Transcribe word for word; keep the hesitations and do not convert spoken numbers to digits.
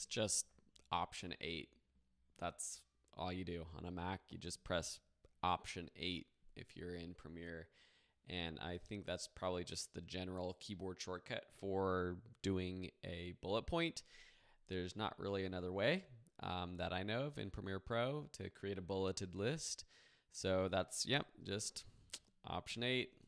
it's just Option eight. That's all you do on a Mac. You just press Option eight if you're in Premiere. And I think that's probably just the general keyboard shortcut for doing a bullet point. There's not really another way um, that I know of in Premiere Pro to create a bulleted list. So that's, yep, just Option eight.